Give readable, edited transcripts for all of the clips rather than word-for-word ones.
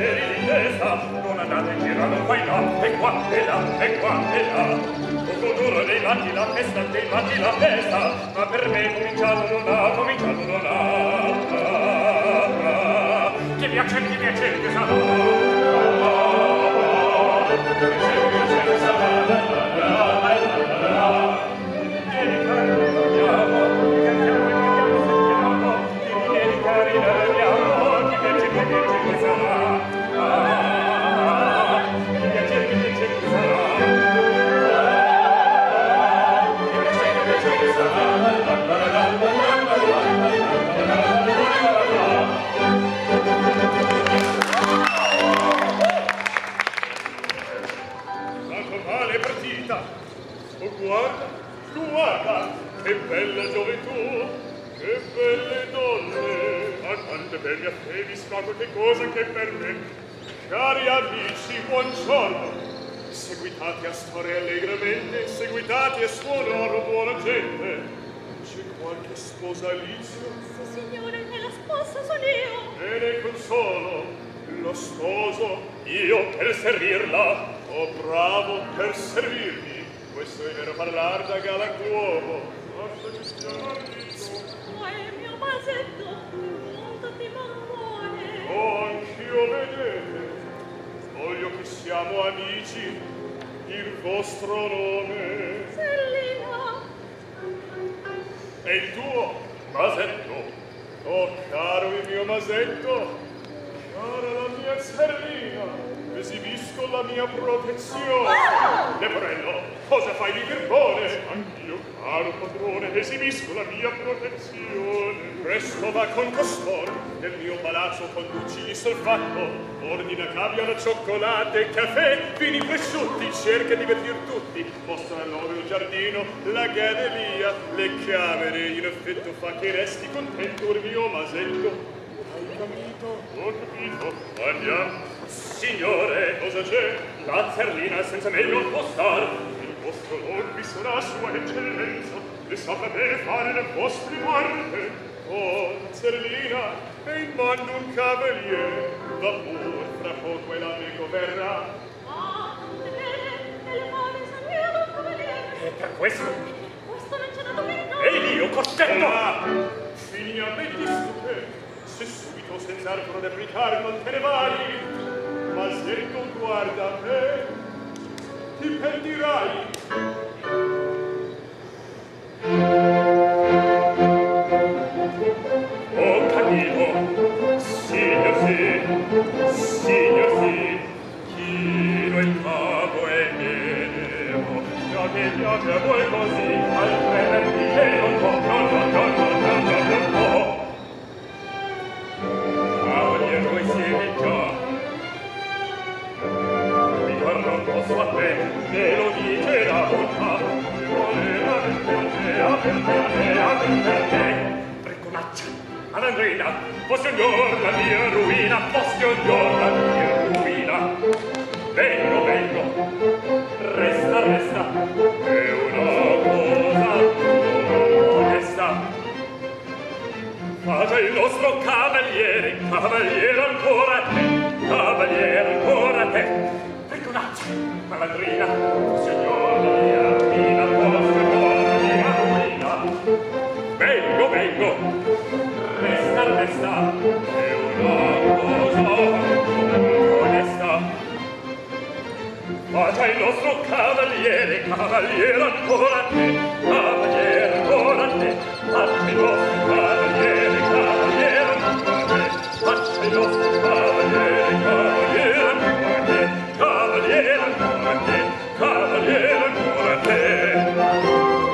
piaceri di testa, non andate girando qua e là, e qua e là, e qua e là. Poco duro dei matti la festa, dei matti la festa, ma per me cominciato non ha, cominciato non ha. Che piacere, che sarà. Guarda, che bella gioventù, che belle donne, ma quante belle affetti, scacco che cosa che per me. Cari amici, buongiorno, seguitate a stare allegramente, seguitate a suonare buona gente. C'è qualche sposa Alizio? Sì, signore, e la sposa sono io. E ne consolo, lo sposo, io per servirla. Oh, bravo, per servirmi. Questo è vero parlar da galantuomo. Basta che stiamo amico. Oh, è il mio vasetto, molto di marmone. Oh, anch'io vedete. Voglio che siamo amici. Il vostro nome? Zerlina. E il tuo? Masetto. Oh, caro il mio masetto. Cara la mia Zerlina. Esibisco la mia protezione. Leporello, cosa fai di birbone? Anch'io, caro padrone, esibisco la mia protezione. Presto va con costoro, nel mio palazzo conduci il solfatto, ordina che abbiano cioccolate, caffè, vini prosciutti, cerca di divertir tutti, mostra loro il giardino, la gadelia, le camere, in effetto fa che resti contento il mio masetto. Hai capito? Ho capito. Andiamo. Signore, cosa c'è? La Zerlina senza me non può star. Il vostro nome sarà sua eccellenza, e saprà bene fare le vostre guarde. Oh, Zerlina, e in mando un cavaliere, va pur, fra poco e l'amico verrà. Ah, è bene, e le mani sono io un cavaliere. E per questo? Questo non c'è da domenica. E io, costretto! Ah, finiamente stupendo. Se subito senza altro replicare non te ne vai, ma se tu guarda me, ti pentirai. Oh, capito, signor sì, chino il capo e nero, già che piace a voi così, altrimenti che non può. Voi siete già, mi corrompo su a te, me lo dice la bontà, Bricolaccia, malandrina, o signor la mia ruina, o signor la mia ruina. Vengo, resta, è una cosa onesta. Faccia il nostro cavaliere ancora te, Bricolaccia, malandrina, signor la mia ruina, o signor la mia ruina. Vengo, resta, è una cosa onesta. Faccia il nostro cavaliere ancora te, faccia il nostro cavaliere ancora te, faccia il nostro cavaliere ancora te, cavaliere ancora te.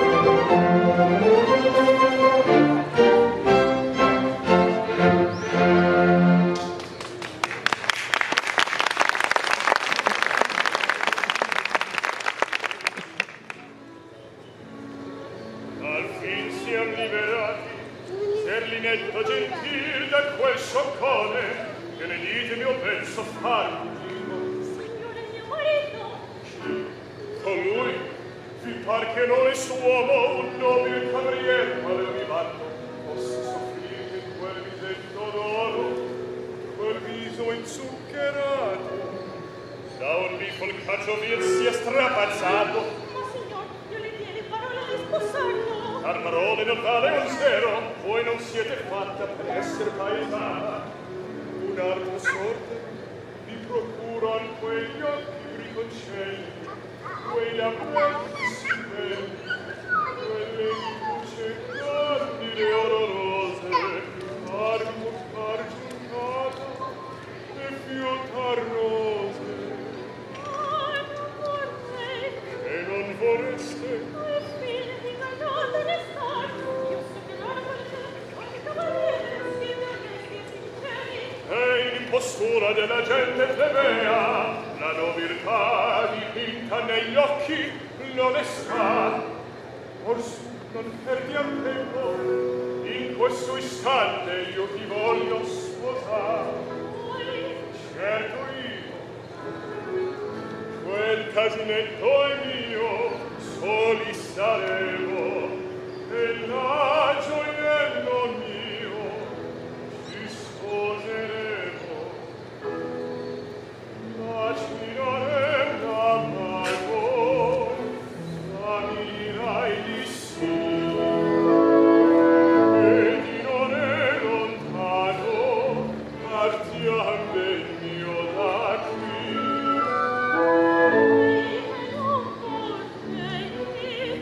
Zerlinetto gentil da quel scioccone, che ne dite mio bel soffare? Signore mio marito. Colui vi par che non è suomo un nobile cavaliere al vivato possa soffrire quel visetto d'oro, quel viso troppo inzuccherato. Da un rifolcaccio vil si è strapazzato. Ma signor, io le diedi parola di sposarlo. Carmarole non vale un zero, voi non siete fatta per essere paesana. Un'altra sorte vi procuro an quegli occhi riconcelli, quei labbretti si belli, quelle luce candide ororose, par giuncata e fiutar rose. Non vorrei. E non vorreste? Ai figli di Gallotta ne stanno. Io so che loro vogliono che cavaliere si onesti e sinceri. E in impostura della gente plebea la nobiltà dipinta negli occhi l'onestà. Orsù non perdiam tempo, in questo istante io ti voglio sposare. Certo io, quel casinetto è mio, soli saremo, e la gioiello mio ci sposeremo. La cinarella mago, la mirai di sì, e di non è lontano, partiam del mio da qui. Non vorrei.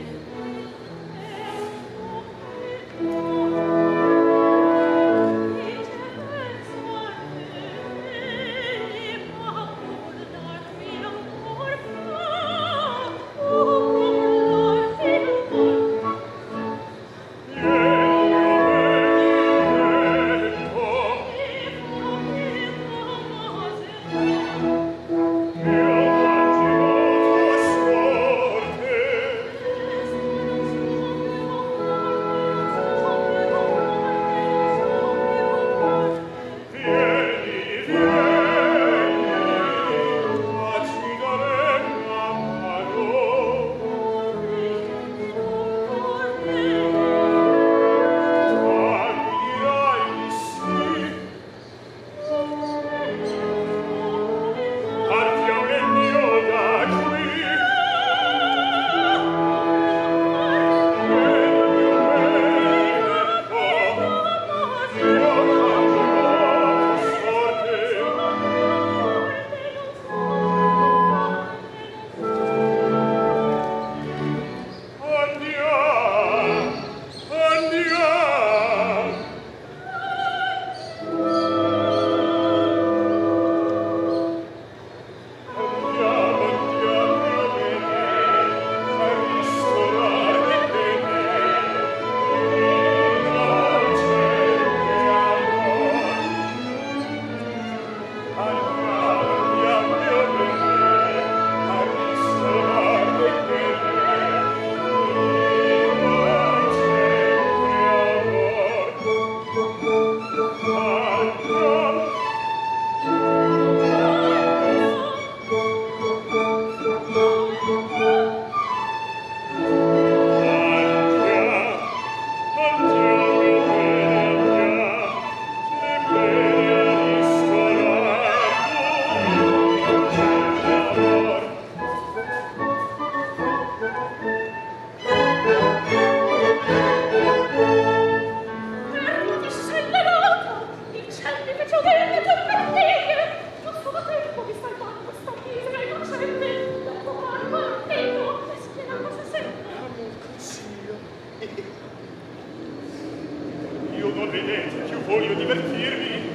Io non vedete, più voglio divertirmi.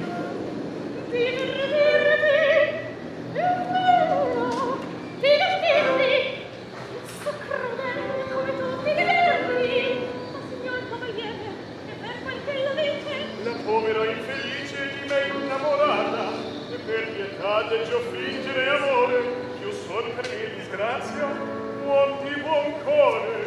Divertirmi? È vero! Divertirmi! So crudele come tu ti diverti! Ma signor cavaliere, è per quel che lo dice? La povera infelice di me innamorata, e per pietà deggio fingere amore, più son per mia disgrazia, uom di buon core.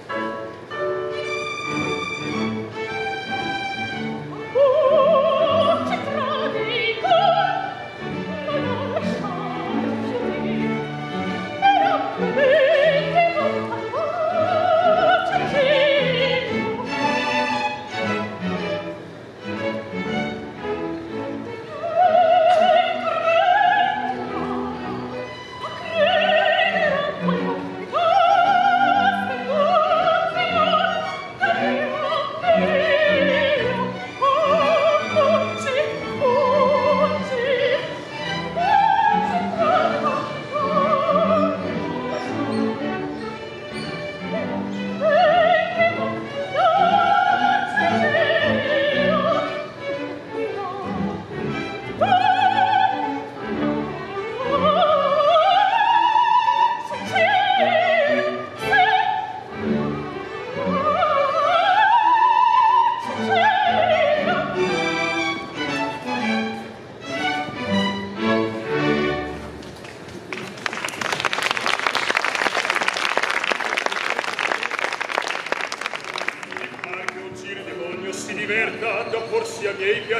Ci trovi ma non lasciar più però che non faccia giro.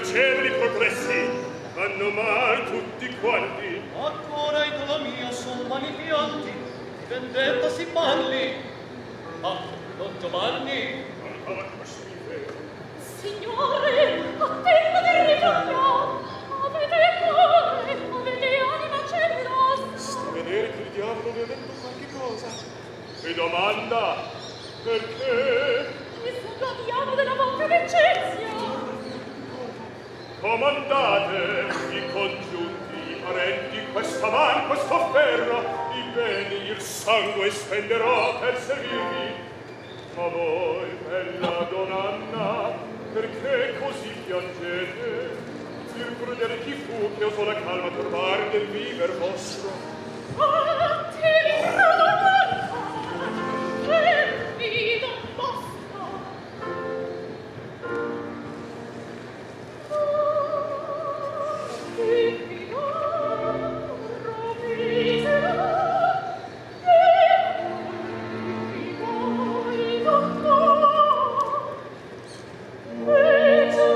piacevoli progressi, vanno mal tutti quanti. Ancora in la mia son vani pianti, di vendetta si parli. Ah, Don Giovanni! Ancora schifo. Signore, attendo del ritorno. Avete cuore, avete anima celosa. Sta a vedere che il diavolo mi ha detto qualche cosa. E domanda, perché? Nessuno diamo della vostra vecezia. Comandate i congiunti, i parenti, questa man, questo ferro, i beni, il sangue spenderò per servirvi. Ma voi, bella donna, perché così piangete? Per crudele chi fu che osò la calma turbar del viver vostro? Ah, ti ricordo, che vi non basta. Che vi non rovescerà, che vi vuoi toccare, e ci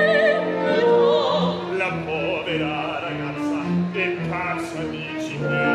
La povera ragazza è pazza, amici miei.